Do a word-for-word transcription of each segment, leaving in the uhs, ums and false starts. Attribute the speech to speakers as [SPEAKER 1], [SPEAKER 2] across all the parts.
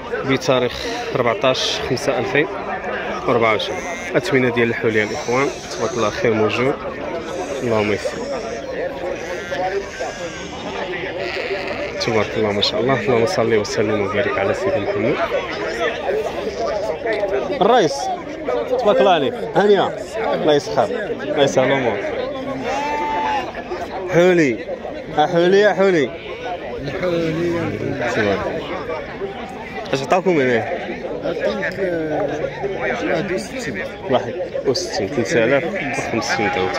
[SPEAKER 1] بتاريخ أربعطاش خمسة ألفين وأربعة وعشرين. الثمنه ديال الحوليه الاخوان، تبارك الله خير موجود، اللهم يسر، تبارك الله ما شاء الله. اللهم صل وسلم وبارك على سيدنا محمد. الرئيس تبارك الله عليك، هانيه الله يسخر، الله يسهل الامور. حولي حولي يا حولي تبارك. اش عطاكم هنا؟
[SPEAKER 2] واحد وستين
[SPEAKER 1] واحد وستين ثلاثة آلاف وخمسين درهم.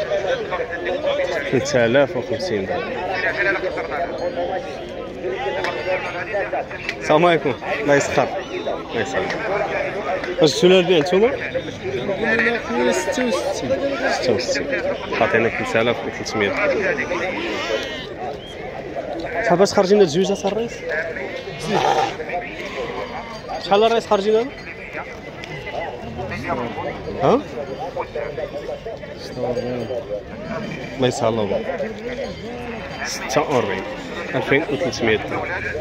[SPEAKER 1] ثلاثة آلاف وخمسين درهم. السلام عليكم، الله يسخر، الله يسلمك. واش شنو البيع نتوما؟
[SPEAKER 2] قلنا خويا ستة وستين
[SPEAKER 1] ستة وستين، عطينا ثلاثة آلاف وثلاثمية. صافي باش خارجين هاد الجوج اصاحبي الرئيس؟ شحال الرئيس خارجين هادو؟ ها؟
[SPEAKER 2] ستة وأربعين
[SPEAKER 1] الله يسهل الله. ستة وأربعين ألفين وثلاثمية درهم.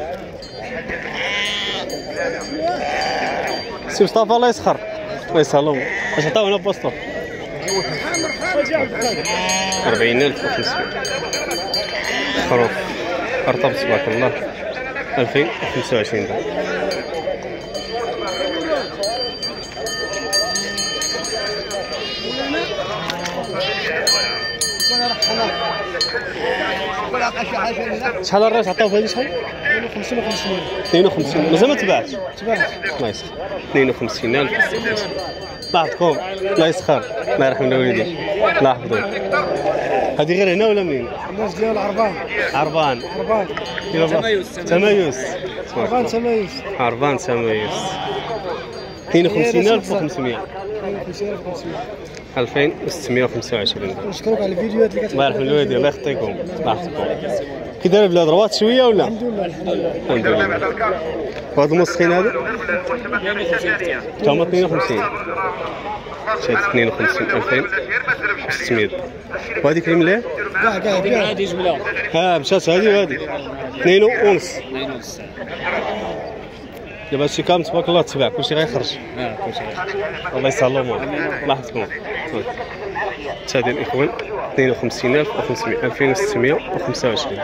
[SPEAKER 1] سي مصطفى الله يسخر، الله يسهل الله. اش عطاونا بوسطو؟ أربعين ألف وخمسمية. خروف أرطب تبارك الله ألفين وخمسة وعشرين درهم. شحال الراس عطاو في هذه شحال؟
[SPEAKER 2] خمسين وخمسين
[SPEAKER 1] اثنين وخمسين. مازال ما تباعش؟
[SPEAKER 2] تبعت
[SPEAKER 1] الله يسخر. اثنين وخمسين ألف. الله يحفظكم، الله يسخر، الله يرحم الوالدين، الله يحفظهم. هذه غير هنا ولا منين؟
[SPEAKER 2] الناس ديال عربان
[SPEAKER 1] عربان.
[SPEAKER 2] عربان
[SPEAKER 1] تمايز تمايز
[SPEAKER 2] عربان تمايز
[SPEAKER 1] عربان تمايز. اثنين وخمسين ألف وخمسمية.
[SPEAKER 2] خمسين ألف وخمسمية.
[SPEAKER 1] ألفين وستمية وخمسة وعشرين.
[SPEAKER 2] نشكرك على الفيديوهات اللي كتعطينا.
[SPEAKER 1] الله يرحم الوالدين، الله يخطيكم، الله يحفظكم. كي داير البلاد روات شويه ولا؟
[SPEAKER 2] الحمد لله الحمد لله
[SPEAKER 1] الحمد لله. وهاد المسخين هذا؟ تاهما اثنين وخمسين. شاد اثنين وخمسين ألفين وستمية. وهذيك اللي مليح؟
[SPEAKER 2] كاع كاع كاع
[SPEAKER 3] هذه جمله
[SPEAKER 1] ها مشات هذه وهذه. اثنين ونص. دابا هادشي كامل تبارك الله تباع، كلشي غيخرج.
[SPEAKER 3] اه كلشي
[SPEAKER 1] الله يسهل الامور، الله يحفظكم. حتى هذه الاخوان اثنين وخمسين ألف وخمسمية. ألفين وستمية وخمسة وعشرين.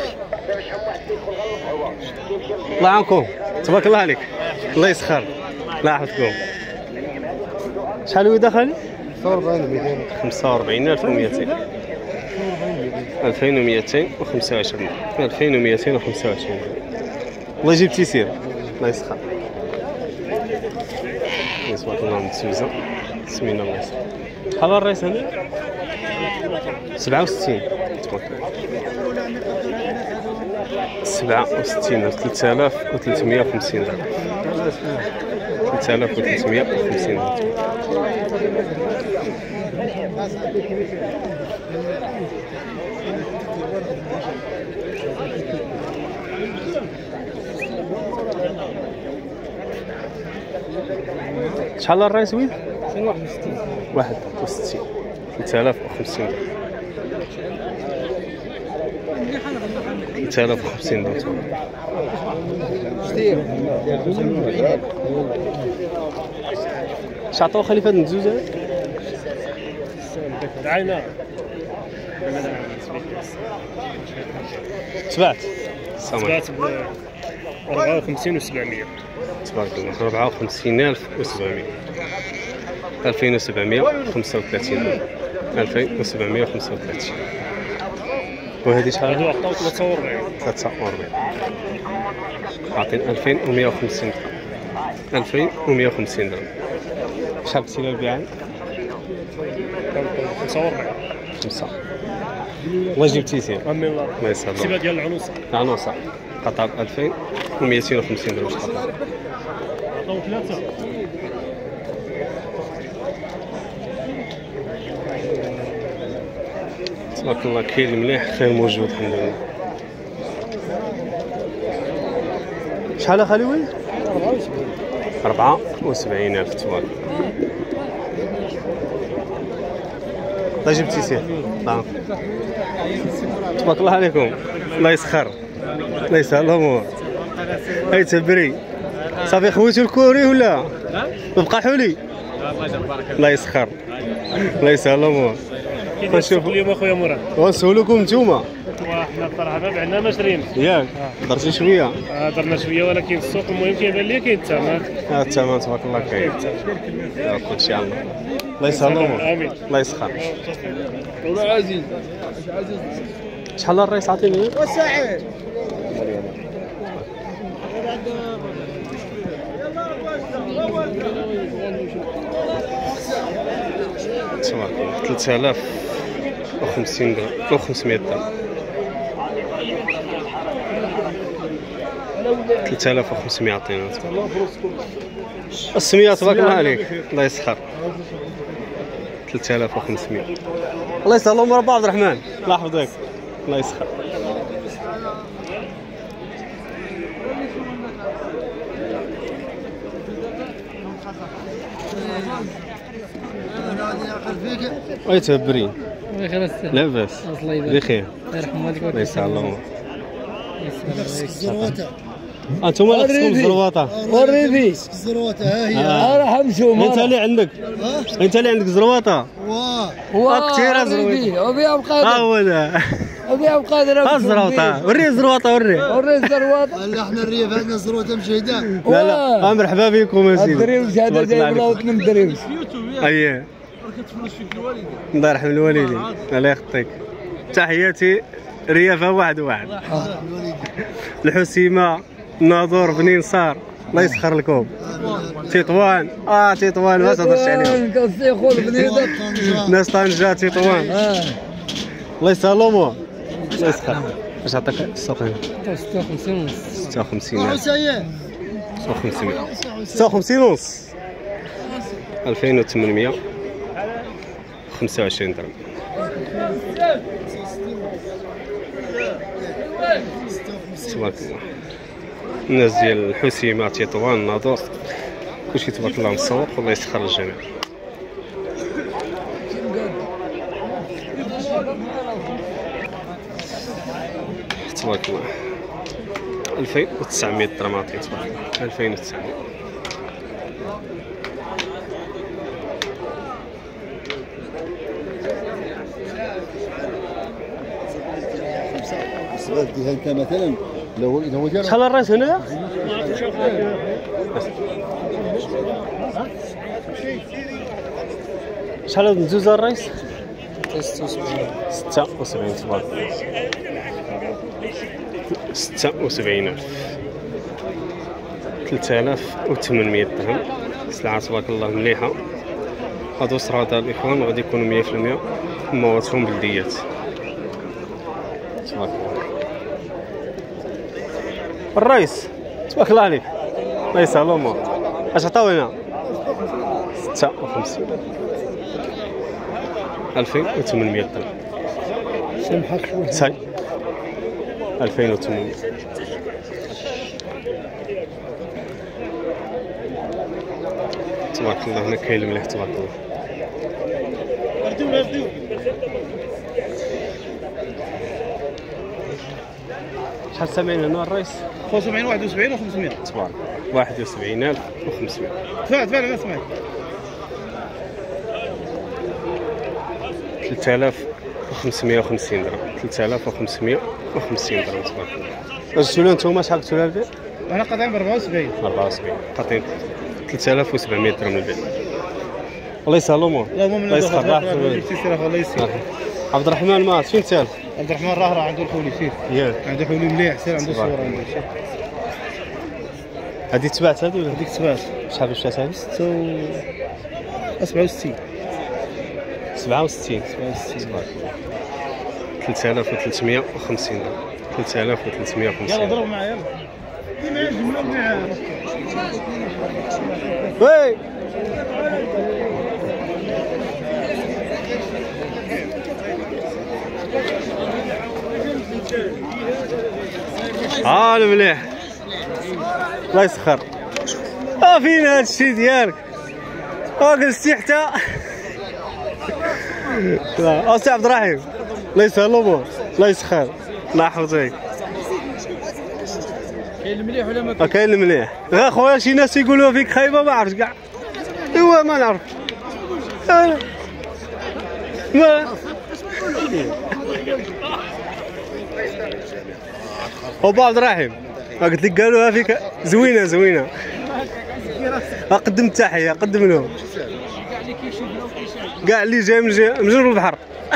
[SPEAKER 1] الله يعاونكم، تبارك الله عليك، الله يسخر، الله يحفظكم. شحال هو داخل؟ خمسة وأربعين ألف ومئتين. ألفين ومئتين وخمسة وعشرين. ألفين ومئتين وخمسة وعشرين. الله يجيب تيسير، الله يسخر. تبارك الله متسوزة، سمينا الله يسخر. شحال الرئيس هذا؟ سبعة وستين. تبارك الله. سبعة وستين. ثلاثة آلاف وثلاثمية وخمسين درهم. ثلاثة آلاف وثلاثمية وخمسين درهم. شحال الرئيس ويد؟ واحد وستين. ثلاثة آلاف وخمسين درهم. ثلاثة آلاف وخمسين درهم. اش عطاو خليفه هاد الزوج هذا؟
[SPEAKER 3] دعينا
[SPEAKER 1] تبعت. السلام عليكم.
[SPEAKER 3] تبعت ب أربعة وخمسين وسبعمية.
[SPEAKER 1] تبارك الله. أربعة وخمسين ألف وسبعمية. ألفين وسبعمية وخمسة وثلاثين. ألفين وسبعمية وخمسة وثلاثين. وهذه شحال؟
[SPEAKER 3] هادو عطاو ثلاثة وأربعين.
[SPEAKER 1] ثلاثة وأربعين. عاطين ألفين ومئة وخمسين درهم. ألفين ومئة وخمسين درهم. شحال قلتي لها البيعان؟
[SPEAKER 3] خمسة وأربعين.
[SPEAKER 1] خمسة. الله يجيب تيسير.
[SPEAKER 3] أمين الله.
[SPEAKER 1] الله يسهل.
[SPEAKER 3] سيبها ديال العنوسة.
[SPEAKER 1] العنوسة قطع ألفين ومئتين وخمسين درهم. قطع.
[SPEAKER 3] عطاو ثلاثة.
[SPEAKER 1] تبارك الله كاين مليح، خير موجود الحمد لله. شحال اخالي وين؟ أربعة وسبعين ألف. تبارك الله. جبت تيسير. نعم. تبارك الله عليكم، الله يسخر، الله يسهل الامور. هاي تبري، صافي خويتو الكوري ولا بقى حولي؟ الله يسخر الله يسهل الامور.
[SPEAKER 3] نشوف اليوم اخويا مراد
[SPEAKER 1] ونسولكم نتوما
[SPEAKER 3] وحنا الصراحه ما بعنا ما شرينا
[SPEAKER 1] ياك درتي شويه
[SPEAKER 3] درنا شويه ولكن السوق المهم كيبان لي كاين الثمن.
[SPEAKER 1] ها الثمن تبارك الله كاين ان شاء الله. الله يسهل الامور
[SPEAKER 3] امين
[SPEAKER 1] الله يسخر.
[SPEAKER 2] والله عزيز
[SPEAKER 1] شحال الرئيس عطيني؟
[SPEAKER 2] وسعيد
[SPEAKER 1] تبارك الله ثلاثة آلاف وخمسين درهم أو خمسمية درهم ثلاثة آلاف وخمسمية عطينا السمية تبارك الله عليك الله يسخر. ثلاثة آلاف وخمسمية الله يسهل الأمور أبو عبد الرحمن الله يحفظك الله يسخر. أي تهبرين لاباس بخير الله يسهل الأمور. انتم اللي خصكم زروطه
[SPEAKER 2] وريني الزروطه ها هي
[SPEAKER 4] راح امشوا
[SPEAKER 1] انت اللي عندك انت اللي عندك زروطه
[SPEAKER 4] واه
[SPEAKER 1] كثير زروطه
[SPEAKER 4] وبيع
[SPEAKER 1] ها
[SPEAKER 4] بقادر
[SPEAKER 1] هو ذا
[SPEAKER 4] وبيع بقادر
[SPEAKER 1] ها الزروطه وري الزروطه وري
[SPEAKER 4] وري الزروطه
[SPEAKER 2] لا احنا الريف عندنا زروطه مشهده.
[SPEAKER 1] لا لا مرحبا بكم يا سيدي.
[SPEAKER 4] الدريوش هذا جايب له من الدريوش
[SPEAKER 1] اييه الله يرحم الوالدين الله يخطيك. تحياتي ريافه واحد واحد الحسيمه ناظور بني نصار الله يسخر لكم. تطوان اه تطوان ما تهضرش عليهم
[SPEAKER 4] كالسيخول بنيدك
[SPEAKER 1] ناس طنجة تطوان الله يسهل الامور الله يسخر. باش عطاك السوق هنا
[SPEAKER 4] ستة وخمسين ونص
[SPEAKER 1] ستة وخمسين
[SPEAKER 2] سيء
[SPEAKER 1] ستة وخمسين ستة وخمسين ونص ألفين وثمانمية وخمسة وعشرين درهم. تبارك الله الناس ديال الحسيمه تطوان الناظور كلشي تبارك الله مسوق والله يسخر الجميع. تبارك الله ألفين وتسعمية درهم عطيت تبارك الله ألفين وتسعمية.
[SPEAKER 2] انت مثلا لو اذا هو جرى
[SPEAKER 1] شحال الراس هنا؟ شحال هاد الجوج الراس؟ ستة وسبعين تبارك الله ستة وسبعين ألف ثلاثة آلاف وثمانمية درهم. سلعة تبارك الله مليحة. هادو صرادا الإخوان غادي يكونوا مية في المية مواتهم بلديات تبارك الله. الرئيس تبارك الله عليك الله يسهل الامور. اش عطاو هنا؟ ستة وخمسين ألفين وثمانمية درهم.
[SPEAKER 2] سمحك شويه
[SPEAKER 1] ساي ألفين وثمانمية. تبارك الله هنا كاين المليح تبارك الله. شحال سامعين هنا الرئيس؟
[SPEAKER 2] خمسة وسبعين واحد وسبعين وخمسمية
[SPEAKER 1] تبارك واحد وسبعين ألف وخمسمية.
[SPEAKER 2] دفع دفع انا سمعت
[SPEAKER 1] ثلاثة آلاف وخمسمية وخمسين درهم ثلاثة آلاف وخمسمية وخمسين درهم تبارك الله. جبتوا لها نتوما شحال قلتوا لها البيع؟
[SPEAKER 2] انا قاطعين ب أربعة وسبعين
[SPEAKER 1] أربعة وسبعين قاطعين ثلاثة آلاف وسبعمية درهم البيع. الله يسهل الامور الله يسخر
[SPEAKER 2] الله يسير.
[SPEAKER 1] عبد الرحمن مات فين تال؟
[SPEAKER 2] عبد الرحمن راه راه عنده الحولي سير
[SPEAKER 1] ياك
[SPEAKER 2] عنده حولي مليح سير عنده صوره عنده
[SPEAKER 1] هذه تبعت هذه ولا
[SPEAKER 2] هذيك تبات
[SPEAKER 1] شحال مشات هذه؟
[SPEAKER 2] ستة سبعة وستين
[SPEAKER 1] سبعة وستين
[SPEAKER 2] سبعة وستين
[SPEAKER 1] ثلاثة آلاف وثلاثمية وخمسين درهم ثلاثة آلاف وثلاثمية وخمسين.
[SPEAKER 2] يلا ضرب معايا يلا
[SPEAKER 1] وي ها المليح الله يسخر. ها فين هاد الشي ديالك؟ ها جلستي حتى لا اسي عبد الرحيم الله يسهل الامور الله يسخر الله يحفظك.
[SPEAKER 4] كاين المليح ولا ما
[SPEAKER 1] كاين المليح. غا خويا شي ناس يقولوا فيك خايبه ما عرفتش كاع. ايوا ما نعرف. ما أبو عبد الرحيم قلت لك قالوها فيك زوينه زوينه. قدم التحيه قدم لهم كاع اللي جاي من جنوب البحر.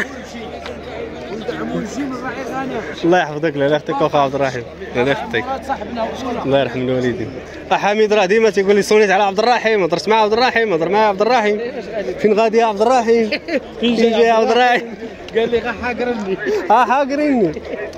[SPEAKER 1] الله يحفظك. لا يخطيك اخو عبد الرحيم. لا يخطيك الله يرحم الوالدين. حميد راه ديما تيقول لي صونيت على عبد الرحيم، هضرت مع عبد الرحيم، هضر مع عبد الرحيم. فين غادي يا عبد الرحيم؟ فين جاي يا عبد الرحيم؟
[SPEAKER 2] قال لي غا حاقرني.
[SPEAKER 1] ها حاقريني.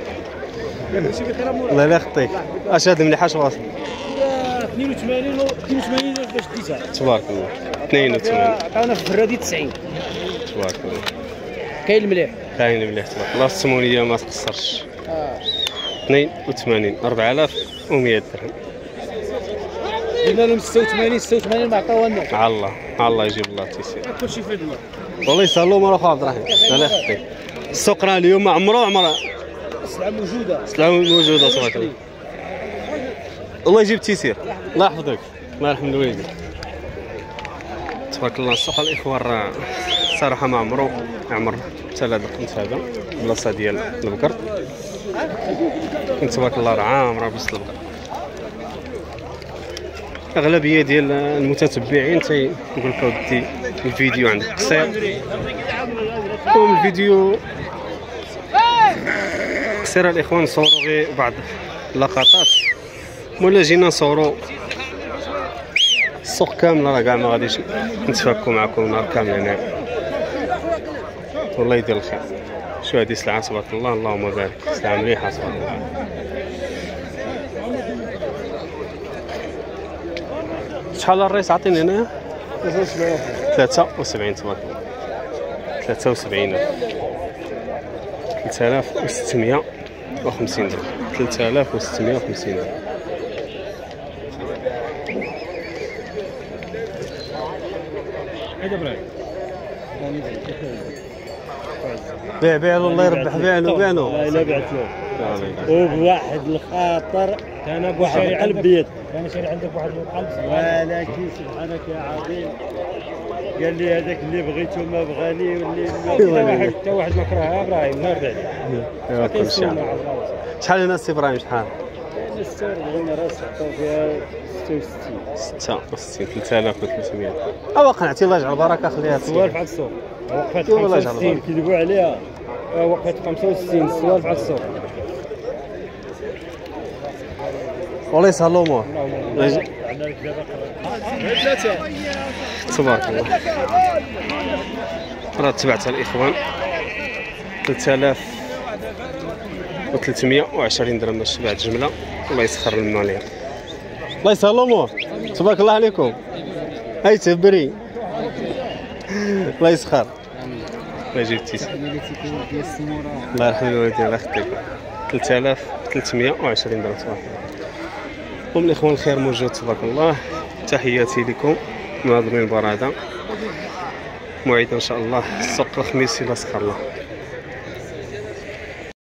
[SPEAKER 1] الله لا يخطيك. اش هذا مليح اش واصل؟
[SPEAKER 2] اثنين وثمانين اثنين وثمانين باش تسعة.
[SPEAKER 1] تبارك الله. اثنين وثمانين
[SPEAKER 2] عطاونا في الفرادي تسعين.
[SPEAKER 1] تبارك الله.
[SPEAKER 2] كاين المليح.
[SPEAKER 1] كاين المليح تبارك الله. الثمانية ما تقصرش. اثنين وثمانين أربعة آلاف ومئة درهم.
[SPEAKER 2] قلنا لهم ستة وثمانين ستة وثمانين ما عطاوها لنا.
[SPEAKER 1] على الله على الله يجيب الله تيسير.
[SPEAKER 2] كلشي في يد الله.
[SPEAKER 1] والله يسهلوا مرة اخو عبد الرحيم. الله يخطيك. السوق راه اليوم عمرو عمره.
[SPEAKER 2] السلعة موجودة.
[SPEAKER 1] السلعة موجودة تبارك الله. الله يجيب تيسير. الله يحفظك. الله يرحم الوالدين. تبارك الله. السوق الاخوان راه صراحة ما عمرو عمر حتى هذا القنت هذا البلاصة ديال البقر. تبارك الله راه عامرة بلاصة البقر. اغلبيه ديال المتتبعين تيقول لك ودي الفيديو عندك قصير، والفيديو قصير الاخوان نصوروا غير بعض اللقطات، ولا جينا نصوروا السوق كامل راه كاع ما غاديش نتفاكوا معكم نهار كامل هنا. والله يدير الخير. شو هذه سلعه تبارك الله اللهم بارك، سلعه مليحه تبارك الله. شحال الرئيس عطيني هنايا؟ ثلاثة وسبعين تبارك الله. ثلاثة وسبعين ألف. ثلاثة آلاف وستمائة وخمسين درهم. ثلاثة آلاف وستمائة وخمسين درهم. بيع بيع له الله يربح. بيع له بيع له.
[SPEAKER 2] لا لا بعت له. وبواحد الخاطر كان بواحد القلب بيد. كان شاري عندك واحد القلب ولكن سبحانك يا عظيم قال لي هذاك اللي بغيته ما بغاني واللي حتى واحد حتى واحد ما كرهها ابراهيم نهار بعد.
[SPEAKER 1] شحال هنا السي ابراهيم شحال؟
[SPEAKER 2] الستور بغينا راس حطوا فيها ستة وستين.
[SPEAKER 1] ستة وستين. ثلاثة آلاف وثلاثمائة. أوا قنعتي الله يجعل البركة خليها
[SPEAKER 2] سوالف على السوق. وقفت خمسة وستين كيذبوا عليها. وقفت خمسة وستين سوالف على السوق.
[SPEAKER 1] والله يسهل الأمور. تبارك الله. راه تبعتها الإخوان ثلاثة آلاف وثلاثمائة وعشرين درهم باش تباعت جملة. الله يسخر المالية. الله يسهل الأمور. تبارك الله عليكم. هاي تبري. الله يسخر. الله يجيب التيسير. الله يرحم الوالدين. الله يخطيك. ثلاثة آلاف وثلاثمائة وعشرين درهم تبارك الله. ومن الإخوان الخير موجود تبارك الله. تحياتي لكم مناظرين البرادة. موعد إن شاء الله السوق الخميس إلى سخر الله.